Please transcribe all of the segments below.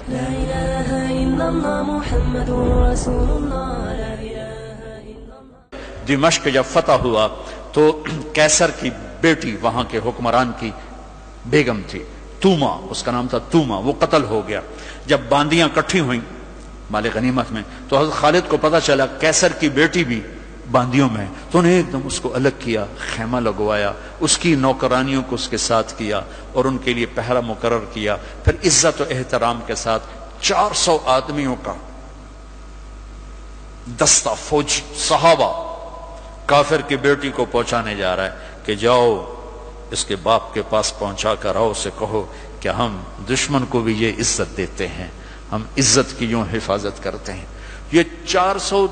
لا الہ الا اللہ محمد رسول اللہ لا الہ الا اللہ۔ دمشق جب فتح ہوا تو قیصر کی بیٹی وہاں کے حکمران کی بیگم تھی توما، اس کا نام تھا توما، وہ قتل ہو گیا۔ جب باندیاں کٹھی ہوئیں مال غنیمت میں تو حضرت خالد کو پتا چلا قیصر کی بیٹی بھی باندیوں میں، تو انہیں ایک دم اس کو الگ کیا، خیمہ لگوایا، اس کی نوکرانیوں کو اس کے ساتھ کیا اور ان کے لیے پہرا مقرر کیا۔ پھر عزت و احترام کے ساتھ 400 آدمیوں کا دستہ فوجی صحابہ کافر کی بیٹی کو پہنچانے جا رہا ہے کہ جاؤ اس کے باپ کے پاس پہنچا کر آؤ، اسے کہو کہ ہم دشمن کو بھی یہ عزت دیتے ہیں، ہم عزت کی یوں حفاظت کرتے ہیں۔ یہ 400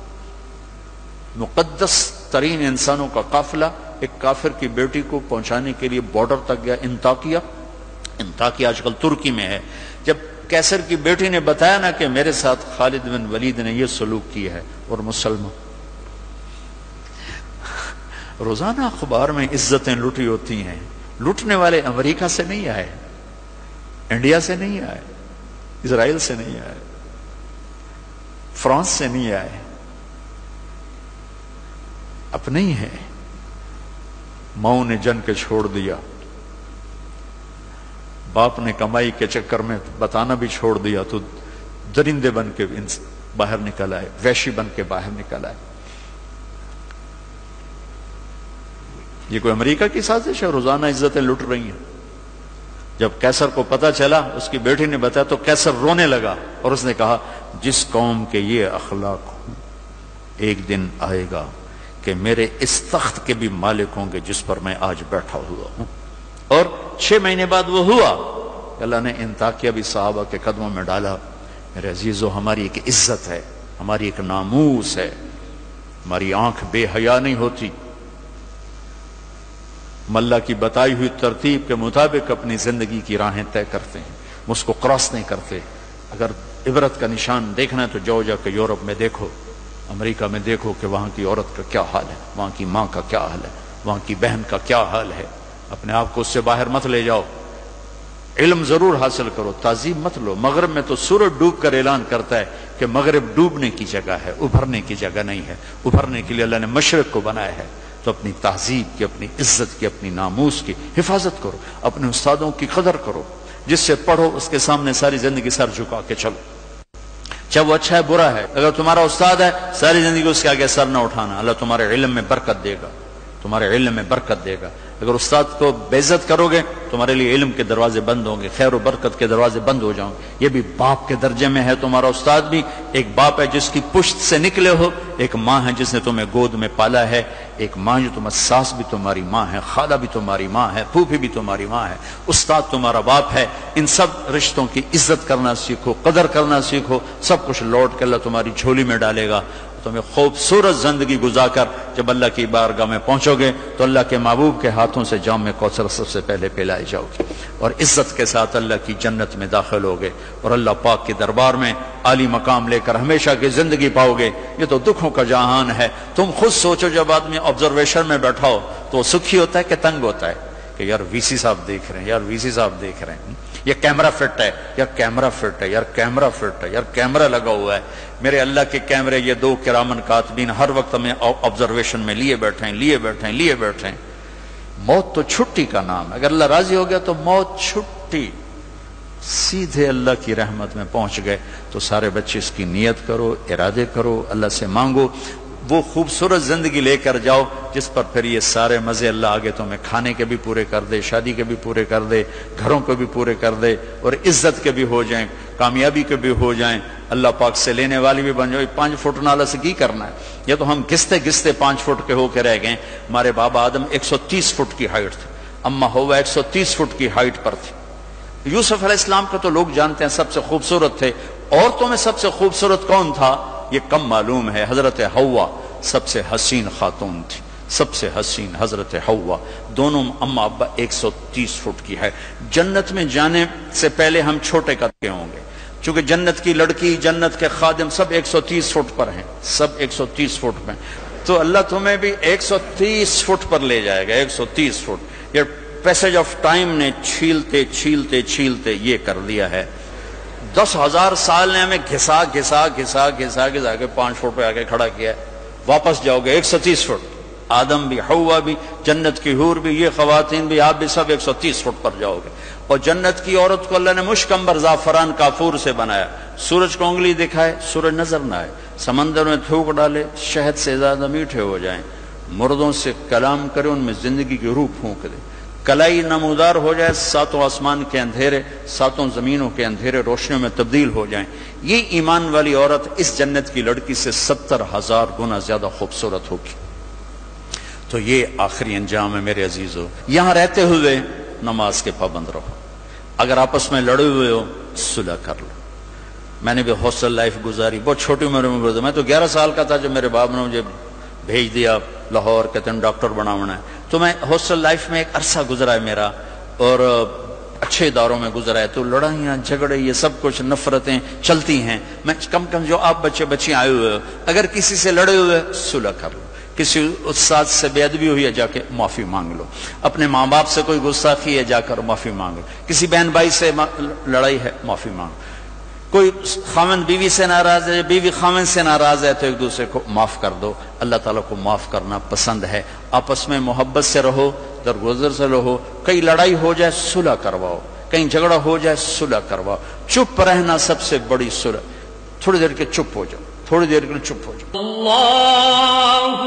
مقدس ترین انسانوں کا قافلہ ایک کافر کی بیٹی کو پہنچانے کے لیے بارڈر تک گیا، انطاکیہ آج کل ترکی میں ہے۔ جب قیصر کی بیٹی نے بتایا نا کہ میرے ساتھ خالد بن ولید نے یہ سلوک کیا ہے، اور مسلمان روزانہ اخبار میں عزتیں لوٹی ہوتی ہیں، لوٹنے والے امریکہ سے نہیں آئے، انڈیا سے نہیں آئے، اسرائیل سے نہیں آئے، فرانس سے نہیں آئے، اپنے ہی ہیں۔ ماؤں نے جن کے چھوڑ دیا، باپ نے کمائی کے چکر میں بتانا بھی چھوڑ دیا، تو درندے بن کے باہر نکل آئے، وحشی بن کے باہر نکل آئے۔ یہ کوئی امریکہ کی سازش ہے؟ روزانہ عزتیں لٹ رہی ہیں۔ جب قیصر کو پتا چلا، اس کی بیٹی نے بتایا تو قیصر رونے لگا اور اس نے کہا جس قوم کے یہ اخلاق ہوں ایک دن آئے گا کہ میرے اس تخت کے بھی مالک ہوں گے جس پر میں آج بیٹھا ہوا ہوں۔ اور 6 مہینے بعد وہ ہوا، اللہ نے انطاکیہ بھی صحابہ کے قدموں میں ڈالا۔ میرے عزیزو، ہماری ایک عزت ہے، ہماری ایک ناموس ہے، ہماری آنکھ بے حیا نہیں ہوتی، ہم اللہ کی بتائی ہوئی ترتیب کے مطابق اپنی زندگی کی راہیں طے کرتے ہیں، ہم اس کو کراس نہیں کرتے۔ اگر عبرت کا نشان دیکھنا ہے تو جاؤ جا کے یورپ میں دیکھو، امریکہ میں دیکھو کہ وہاں کی عورت کا کیا حال ہے، وہاں کی ماں کا کیا حال ہے، وہاں کی بہن کا کیا حال ہے۔ اپنے آپ کو اس سے باہر مت لے جاؤ، علم ضرور حاصل کرو، تعظیم مت لو۔ مغرب میں تو سورج ڈوب کر اعلان کرتا ہے کہ مغرب ڈوبنے کی جگہ ہے، ابھرنے کی جگہ نہیں ہے۔ ابھرنے کے لیے اللہ نے مشرق کو بنایا ہے، تو اپنی تہذیب کی، اپنی عزت کی، اپنی ناموس کی حفاظت کرو، اپنے استادوں کی قدر کرو، جس سے پڑھو اس کے سامنے ساری زندگی سر جھکا کے چلو، چاہے وہ اچھا ہے برا ہے۔ اگر تمہارا استاد ہے ساری زندگی اس کے آگے سر نہ اٹھانا، اللہ تمہارے علم میں برکت دے گا، تمہارے علم میں برکت دے گا۔ اگر استاد کو بے عزت کرو گے تمہارے لیے علم کے دروازے بند ہوں گے، خیر و برکت کے دروازے بند ہو جاؤں گے۔ یہ بھی باپ کے درجے میں ہے تمہارا استاد بھی، ایک باپ ہے جس کی پشت سے نکلے ہو، ایک ماں ہے جس نے تمہیں گود میں پالا ہے، ایک ماں جو تمہاری ساس بھی تمہاری ماں ہے، خالہ بھی تمہاری ماں ہے، پھوپھی بھی تمہاری ماں ہے، استاد تمہارا باپ ہے۔ ان سب رشتوں کی عزت کرنا سیکھو، قدر کرنا سیکھو، سب کچھ لوٹ کے اللہ تمہاری جھولی میں ڈالے گا۔ تمہیں خوبصورت زندگی گزار کر جب اللہ کی بارگاہ میں پہنچو گے تو اللہ کے محبوب کے ہاتھوں سے جام میں کوثر سب سے پہلے پلائے جاؤ گے، اور عزت کے ساتھ اللہ کی جنت میں داخل ہوگے، اور اللہ پاک کے دربار میں عالی مقام لے کر ہمیشہ کی زندگی پاؤ گے۔ یہ تو دکھوں کا جہان ہے۔ تم خود سوچو، جب آدمی آبزرویشن میں بیٹھا ہو تو وہ سکھی ہوتا ہے کہ تنگ ہوتا ہے کہ یار وی سی صاحب دیکھ رہے ہیں، یار وی سی صاحب دیکھ رہے ہیں، یہ کیمرہ فٹ ہے، یار کیمرہ فٹ ہے، یار کیمرہ فٹ ہے، یار کیمرہ لگا ہوا ہے۔ میرے اللہ کے کیمرے یہ 2 کرامن کاتبین ہر وقت ہمیں آبزرویشن میں لیے بیٹھے ہیں۔ موت تو چھٹی کا نام ہے، اگر اللہ راضی ہو گیا تو موت چھٹی، سیدھے اللہ کی رحمت میں پہنچ گئے۔ تو سارے بچے اس کی نیت کرو، ارادے کرو، اللہ سے مانگو، وہ خوبصورت زندگی لے کر جاؤ جس پر پھر یہ سارے مزے اللہ آگے تمہیں کھانے کے بھی پورے کر دے، شادی کے بھی پورے کر دے، گھروں کو بھی پورے کر دے، اور عزت کے بھی ہو جائیں، کامیابی کے بھی ہو جائیں، اللہ پاک سے لینے والی بھی بن جاؤ۔ 5 فٹ نالہ سے کی کرنا ہے؟ یہ تو ہم گھستے 5 فٹ کے ہو کے رہ گئے۔ ہمارے بابا آدم 130 فٹ کی ہائٹ تھے، اماں ہوا 130 فٹ کی ہائٹ پر تھی۔ یوسف علیہ السلام کا تو لوگ جانتے ہیں سب سے خوبصورت تھے، عورتوں میں سب سے خوبصورت کون تھا یہ کم معلوم ہے، حضرت حوا سب سے حسین خاتون تھی، سب سے حسین حضرت حوا، دونوں اماں ابا 130 فٹ کی ہے۔ جنت میں جانے سے پہلے ہم چھوٹے قد کے ہوں گے، چونکہ جنت کی لڑکی، جنت کے خادم سب 130 فٹ پر ہیں، سب 130 فٹ پر، تو اللہ تمہیں بھی 130 فٹ پر لے جائے گا، 130 فٹ۔ یہ پیسج آف ٹائم نے چھیلتے یہ کر دیا ہے 10,000 سال نے ہمیں گھسا گھسا گھسا گھسا گھسا کے 5 فٹ پہ آگے کھڑا کیا ہے. واپس جاؤ گے 130 فٹ. آدم بھی، حوا بھی، جنت کی حور بھی، یہ خواتین بھی، آپ بھی سب 130 فٹ پر جاؤ گے. اور جنت کی عورت کو اللہ نے مشکمبر زعفران کافور سے بنایا. سورج کو انگلی دکھائے سورج نظر نہ آئے، سمندر میں تھوک ڈالے شہد سے زیادہ میٹھے ہو جائیں، مردوں سے کلام کرے ان میں زندگی کی روح پھونک دے، کلائی نمودار ہو جائے، 7 آسمان کے اندھیرے 7 زمینوں کے اندھیرے روشنیوں میں تبدیل ہو جائیں. یہ ایمان والی عورت اس جنت کی لڑکی سے 70,000 گنا زیادہ خوبصورت ہوگی. تو یہ آخری انجام ہے میرے عزیزو. یہاں رہتے ہوئے نماز کے پابند رہو. اگر آپس میں لڑے ہوئے ہو صلح کر لو. میں نے بھی ہاسٹل لائف گزاری، بہت چھوٹی عمر میں گزاری. میں تو 11 سال کا تھا جب میرے باپ نے مجھے بھیج دیا لاہور، کہتے ہیں ڈاکٹر بنانا ہے. تو میں ہاسٹل لائف میں ایک عرصہ گزرا ہے میرا، اور اچھے اداروں میں گزرا ہے. تو لڑائیاں جھگڑے یہ سب کچھ نفرتیں چلتی ہیں. میں کم جو آپ بچے بچی آئے ہوئے ہو، اگر کسی سے لڑے ہوئے صلح کر لو. کسی استاد سے بے ادبی ہوئی ہے جا کے معافی مانگ لو. اپنے ماں باپ سے کوئی گستاخی ہے جا کر معافی مانگ لو. کسی بہن بھائی سے لڑائی ہے معافی مانگ لو. کوئی خاوند بیوی سے ناراض ہے، بیوی خاوند سے ناراض ہے، تو ایک دوسرے کو معاف کر دو. اللہ تعالیٰ کو معاف کرنا پسند ہے. آپس میں محبت سے رہو، درگزر سے رہو. کہیں لڑائی ہو جائے صلح کرواؤ، کہیں جھگڑا ہو جائے صلح کرواؤ. چپ رہنا سب سے بڑی صلح. تھوڑی دیر کے چپ ہو جاؤ، تھوڑی دیر کے چپ ہو جاؤ. اللہ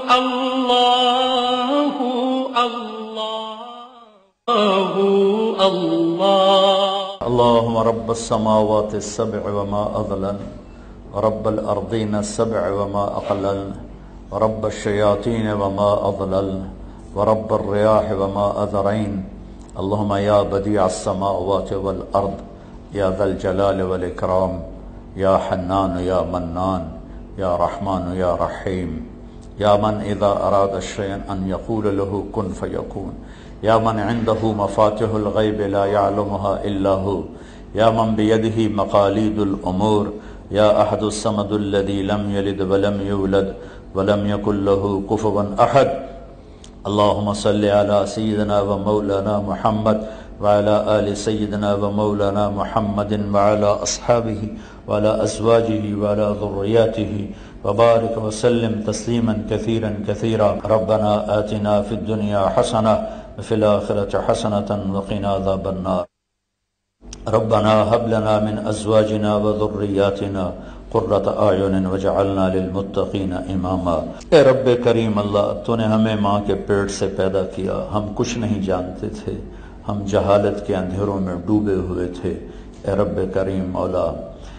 اللہ اللہ. اللهم رب السماوات السبع وما أضلل، ورب الأرضين السبع وما أقلل، ورب الشياطين وما أضلل، ورب الرياح وما أذرين. اللهم يا بديع السماوات والأرض، يا ذا الجلال والإكرام، يا حنان يا منان، يا رحمن يا رحيم، يا من إذا أراد شيئا أن يقول له كن فيكون، يا من عنده مفاتيح الغيب لا يعلمها إلا هو، يا من بيده مقاليد الأمور، يا أحد الصمد الذي لم يلد ولم يولد ولم يكن له كفوا أحد. اللهم صل على سيدنا ومولانا محمد وعلى آل سيدنا ومولانا محمد وعلى أصحابه وعلى أزواجه وعلى ذرياته وبارك وسلم تسليما كثيرا كثيرا. ربنا آتنا في الدنيا حسنة وفي الآخرة حسنة وقنا عذاب النار. ربنا هب لنا من أزواجنا وذرياتنا قرة أعين وجعلنا للمتقين إماما. اے رب کریم اللہ، تو نے ہمیں ماں کے پیٹ سے پیدا کیا. ہم کچھ نہیں جانتے تھے، ہم جہالت کے اندھیروں میں ڈوبے ہوئے تھے. اے رب کریم مولا،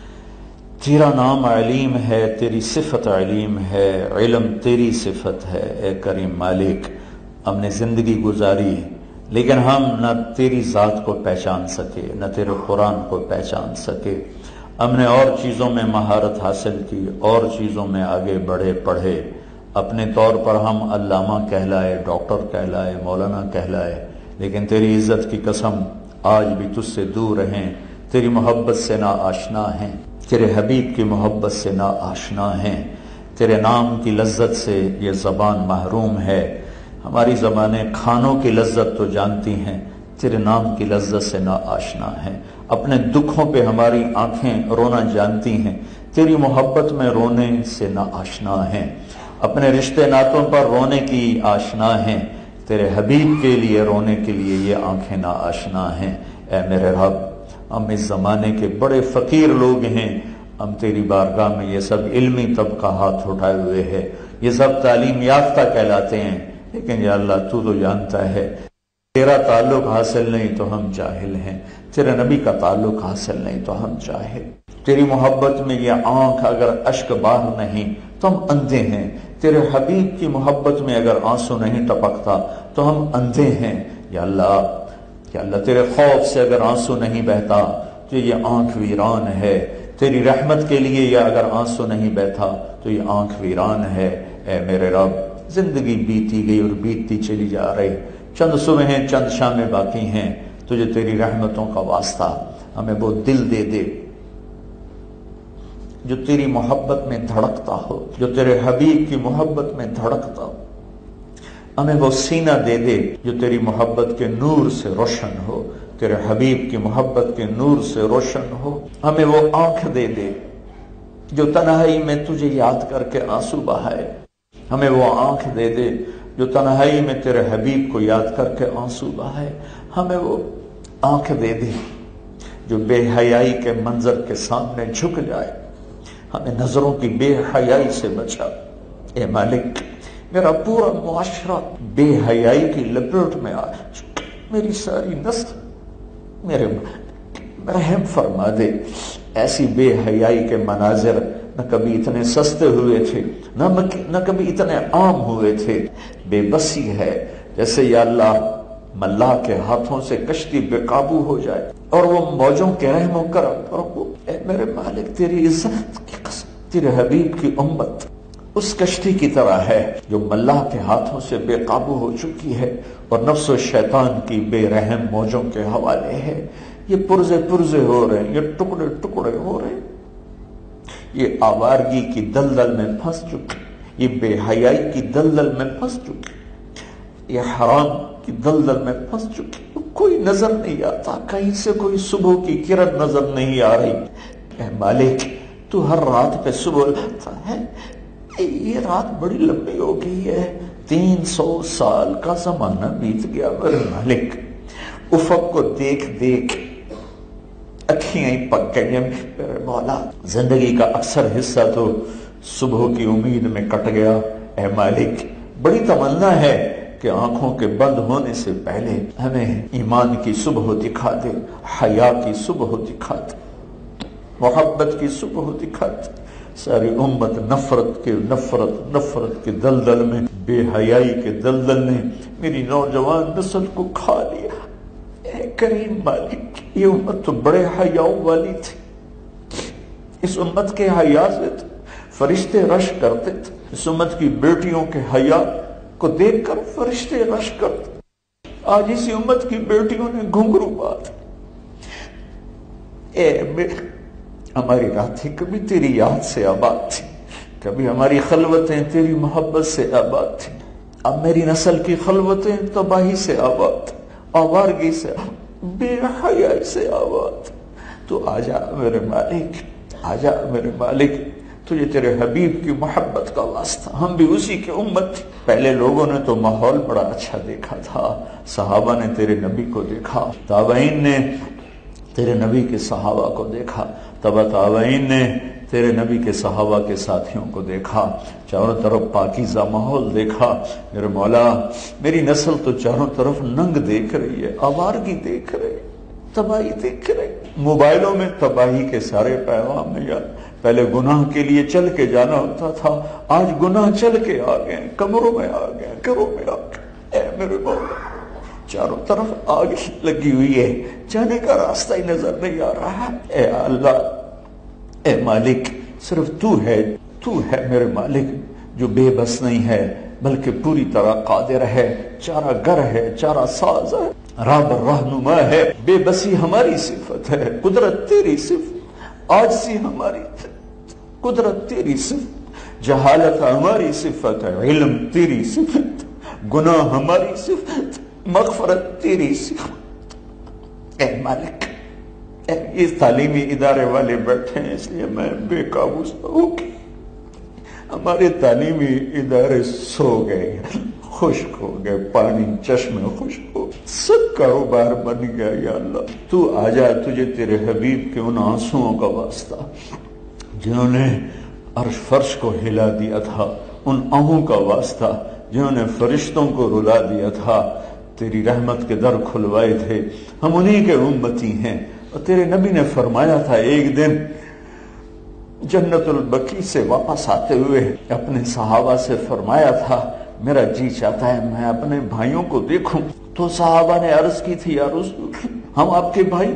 تیرا نام علیم ہے، تیری صفت علیم ہے، علم تیری صفت ہے. اے کریم مالک، ہم نے زندگی گزاری لیکن ہم نہ تیری ذات کو پہچان سکے، نہ تیرے قرآن کو پہچان سکے. ہم نے اور چیزوں میں مہارت حاصل کی، اور چیزوں میں آگے بڑھے پڑھے. اپنے طور پر ہم علامہ کہلائے، ڈاکٹر کہلائے، مولانا کہلائے، لیکن تیری عزت کی قسم آج بھی تجھ سے دور رہیں، تیری محبت سے نا آشنا ہیں، تیرے حبیب کی محبت سے نا آشنا ہیں. تیرے نام کی لذت سے یہ زبان محروم ہے. ہماری زبانیں کھانوں کی لذت تو جانتی ہیں، تیرے نام کی لذت سے نا آشنا ہیں. اپنے دکھوں پہ ہماری آنکھیں رونا جانتی ہیں، تیری محبت میں رونے سے نا آشنا ہیں. اپنے رشتے ناتوں پر رونے کی آشنا ہیں، تیرے حبیب کے لیے رونے کے لیے یہ آنکھیں نا آشنا ہیں. اے میرے رب، ہم اس زمانے کے بڑے فقیر لوگ ہیں. ہم تیری بارگاہ میں یہ سب علمی طبقہ ہاتھ اٹھائے ہوئے ہے، یہ سب تعلیم یافتہ کہلاتے ہیں، لیکن یا اللہ تو جانتا ہے، تیرا تعلق حاصل نہیں تو ہم جاہل ہیں، تیرے نبی کا تعلق حاصل نہیں تو ہم جاہل. تیری محبت میں یہ آنکھ اگر اشک باہر نہیں تو ہم اندھے ہیں. تیرے حبیب کی محبت میں اگر آنسو نہیں ٹپکتا تو ہم اندھے ہیں. یا اللہ تیرے خوف سے اگر آنسو نہیں بہتا تو یہ آنکھ ویران ہے. تیری رحمت کے لیے یہ اگر آنسو نہیں بہتا تو یہ آنکھ ویران ہے. اے میرے رب، زندگی بیتی گئی اور بیتتی چلی جا رہی. چند صبحیں چند شامیں باقی ہیں. تجھے تیری رحمتوں کا واسطہ ہمیں وہ دل دے دے جو تیری محبت میں دھڑکتا ہو، جو تیرے حبیب کی محبت میں دھڑکتا ہو. ہمیں وہ سینہ دے دے جو تیری محبت کے نور سے روشن ہو. تیرے حبیب کی محبت کے نور سے روشن ہو. ہمیں وہ آنکھ دے دے جو تنہائی میں تجھے یاد کر کے آنسو بہائے. ہمیں وہ آنکھ دے دے جو تنہائی میں تیرے حبیب کو یاد کر کے آنسو بہائے. ہمیں وہ آنکھ دے دے جو بے حیائی کے منظر کے سامنے جھک جائے. ہمیں نظروں کی بے حیائی سے بچا. اے مالک، میرا پورا معاشرہ بے حیائی کی لپیٹ میں آ چکا. میری ساری نسل میرے رحم فرما دے. ایسی بے حیائی کے مناظر نہ کبھی اتنے سستے ہوئے تھے، نہ کبھی اتنے عام ہوئے تھے. بے بسی ہے جیسے یا اللہ ملاح کے ہاتھوں سے کشتی بے قابو ہو جائے اور وہ موجوں کے رحم و کرم پر ہو. اے میرے مالک، تیری عزت کی قسم، تیرے حبیب کی امت اس کشتی کی طرح ہے جو ملاح کے ہاتھوں سے بے قابو ہو چکی ہے اور نفس و شیطان کی بے رحم موجوں کے حوالے ہے. یہ پرزے ہو رہے ہیں، یہ ٹکڑے ٹکڑے ہو رہے ہیں، یہ آوارگی کی دلدل میں پھنس چکے، یہ بے حیائی کی دلدل میں پھنس چکے، یہ حرام کی دلدل میں پھنس چکے. کوئی نظر نہیں آتا، کہیں سے کوئی صبح کی کرن نظر نہیں آ رہی. اے مالک، تو ہر رات پہ صبح لاتا ہے. یہ رات بڑی لمبی ہو گئی ہے، 300 سال کا زمانہ بیت گیا. میرے مالک، افق کو دیکھ دیکھ اکھیاں ہی پک گئی ہیں. میرے مولا، زندگی کا اکثر حصہ تو صبح کی امید میں کٹ گیا. اے مالک، بڑی تمنا ہے کہ آنکھوں کے بند ہونے سے پہلے ہمیں ایمان کی صبح دکھا دے، حیا کی صبح دکھا دے، محبت کی صبح دکھا دے. ساری امت نفرت کے دلدل میں، بے حیائی کے دلدل نے میری نوجوان نسل کو کھا لیا. اے کریم مالک، یہ امت تو بڑے حیاؤں والی تھی. اس امت کے حیا سے فرشتے رش کرتے تھے. اس امت کی بیٹیوں کے حیا کو دیکھ کر فرشتے رش کرتے. آج اسی امت کی بیٹیوں نے گھنگرو بات. ہماری راتیں کبھی تیری یاد سے آباد تھی، کبھی ہماری خلوتیں تیری محبت سے آباد تھی. اب میری نسل کی خلوتیں تباہی سے آباد، آوارگی سے، بے حیائی سے آباد. تو آجا میرے مالک، آجا میرے مالک، تجھے تیرے حبیب کی محبت کا واسطہ. ہم بھی اسی کی امت تھی. پہلے لوگوں نے تو ماحول بڑا اچھا دیکھا تھا، صحابہ نے تیرے نبی کو دیکھا، تابعین نے تیرے نبی کے صحابہ کو دیکھا، تبع تابعین نے تیرے نبی کے صحابہ کے ساتھیوں کو دیکھا، چاروں طرف پاکیزہ ماحول دیکھا. میرے مولا، میری نسل تو چاروں طرف ننگ دیکھ رہی ہے، آوارگی دیکھ رہی ہے، تباہی دیکھ رہی. موبائلوں میں تباہی کے سارے پیغام ہیں یار. پہلے گناہ کے لیے چل کے جانا ہوتا تھا، آج گناہ چل کے آ گئے، کمروں میں آ گئے، گھروں میں آ گئے. اے میرے مولا، چاروں طرف آگ لگی ہوئی ہے، جانے کا راستہ ہی نظر نہیں آ رہا. اے اللہ، اے مالک، صرف تو ہے میرے مالک جو بے بس نہیں ہے بلکہ پوری طرح قادر ہے، چارہ گر ہے، چارہ ساز ہے، راہ رہنما ہے. بے بسی ہماری صفت ہے، قدرت تیری صفت. عاجزی ہماری قدرت تیری صفت، جہالت ہماری صفت ہے، علم تیری صفت، گناہ ہماری صفت، مغفرت تیری صفت. اے مالک، اس تعلیمی ادارے والے بیٹھے ہیں اس لیے میں بے قابو ہو گئی. ہمارے تعلیمی ادارے سو گئے، خشک ہو گئے، پانی چشمے خشک ہو گئے، سب کاروبار بن گیا. یا اللہ، تو آجا، تجھے تیرے حبیب کے ان آنسوؤں کا واسطہ جنہوں نے عرش فرش کو ہلا دیا تھا، ان آہوں کا واسطہ جنہوں نے فرشتوں کو رلا دیا تھا، تیری رحمت کے در کھلوائے تھے. ہم انہی کے امتی ہیں. اور تیرے نبی نے فرمایا تھا، ایک دن جنت البقیع سے واپس آتے ہوئے اپنے صحابہ سے فرمایا تھا، میرا جی چاہتا ہے میں اپنے بھائیوں کو دیکھوں. تو صحابہ نے عرض کی تھی، یا رسول ہم آپ کے بھائی.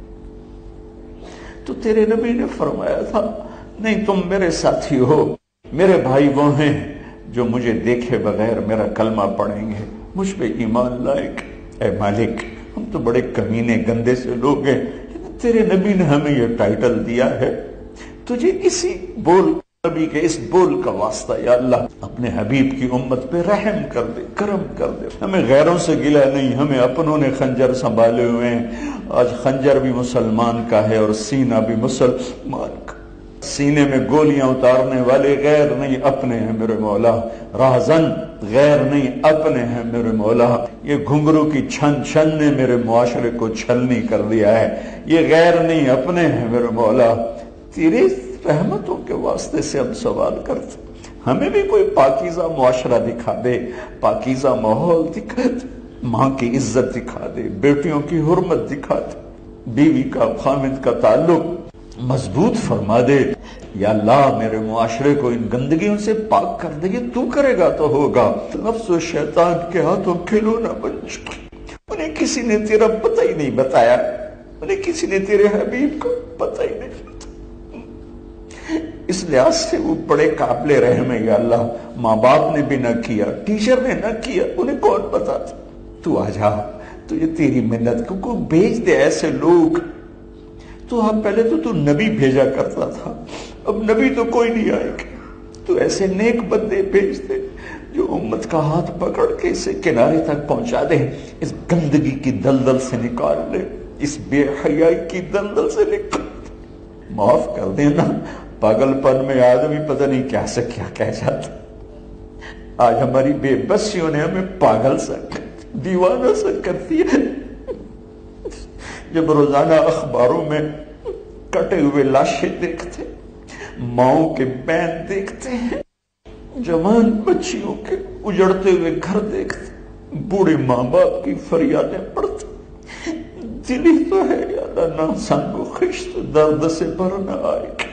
تو تیرے نبی نے فرمایا تھا، نہیں، تم میرے ساتھی ہو. میرے بھائی وہ ہیں جو مجھے دیکھے بغیر میرا کلمہ پڑھیں گے، مجھ پہ ایمان لائیں گے. اے مالک، ہم تو بڑے کمینے گندے سے لوگ ہیں، تیرے نبی نے ہمیں یہ ٹائٹل دیا ہے. تجھے اسی بول نبی کے اس بول کا واسطہ یا اللہ اپنے حبیب کی امت پہ رحم کر دے، کرم کر دے. ہمیں غیروں سے گلہ نہیں، ہمیں اپنوں نے خنجر سنبھالے ہوئے ہیں. آج خنجر بھی مسلمان کا ہے اور سینہ بھی مسلمان کا. سینے میں گولیاں اتارنے والے غیر نہیں اپنے ہیں میرے مولا. راہزن غیر نہیں اپنے ہیں میرے مولا. یہ گھنگرو کی چھن چھن نے میرے معاشرے کو چھلنی کر دیا ہے. یہ غیر نہیں اپنے ہیں میرے مولا. تیرے رحمتوں کے واسطے سے ہم سوال کرتے، ہمیں بھی کوئی پاکیزہ معاشرہ دکھا دے، پاکیزہ ماحول دکھا دے، ماں کی عزت دکھا دے، بیٹیوں کی حرمت دکھا دے، بیوی کا خامد کا تعلق مضبوط فرما دے. یا اللہ میرے معاشرے کو ان گندگیوں سے پاک کر دے. یہ تو کرے گا تو ہوگا. نفس و شیطان کے ہاتھوں کھلونا بن چکے. انہیں کسی نے تیرا پتہ ہی نہیں بتایا، انہیں کسی نے تیرے حبیب کو پتہ ہی نہیں بتایا. اس لحاظ سے وہ بڑے قابل رحم ہے یا اللہ. ماں باپ نے بھی نہ کیا، ٹیچر نے نہ کیا، انہیں کون بتا. تو آ جا، تجھے تیری منت کو بھیج دے ایسے لوگ. تو ہم پہلے تو نبی بھیجا کرتا تھا، اب نبی تو کوئی نہیں آئے گا. تو ایسے نیک بندے بھیج دے جو امت کا ہاتھ پکڑ کے اسے کنارے تک پہنچا دے، اس گندگی کی دلدل سے نکال لے، اس بے حیائی کی دلدل سے نکال. معاف کر دینا، پاگل پن میں آدمی پتہ نہیں کیا سے کیا کہہ جاتا. آج ہماری بے بسیوں نے ہمیں پاگل سا دیوانہ سا کر دیا. جب روزانہ اخباروں میں کٹے ہوئے لاشیں دیکھتے، ماؤں کے بین دیکھتے ہیں، جوان بچیوں کے اجڑتے ہوئے گھر دیکھتے، بوڑھے ماں باپ کی فریادیں پڑھتے، دل ہی تو ہے یا اللہ نہ سنگ و خشت درد سے بھر نہ آئے.